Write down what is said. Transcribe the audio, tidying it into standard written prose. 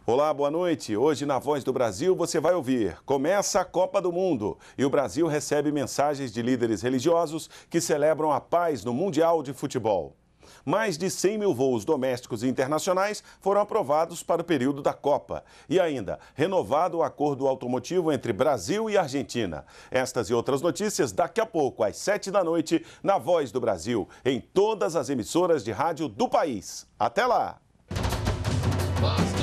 Olá, boa noite. Hoje na Voz do Brasil você vai ouvir: começa a Copa do Mundo e o Brasil recebe mensagens de líderes religiosos que celebram a paz no Mundial de Futebol. Mais de 100 mil voos domésticos e internacionais foram aprovados para o período da Copa. E ainda, renovado o acordo automotivo entre Brasil e Argentina. Estas e outras notícias daqui a pouco, às 7 da noite, na Voz do Brasil, em todas as emissoras de rádio do país. Até lá!